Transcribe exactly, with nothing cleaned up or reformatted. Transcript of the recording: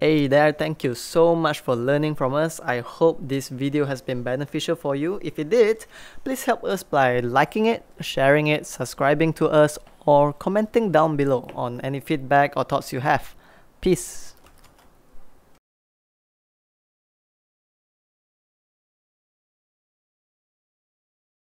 Hey there, thank you so much for learning from us. I hope this video has been beneficial for you. If it did, please help us by liking it, sharing it, subscribing to us, or commenting down below on any feedback or thoughts you have. Peace.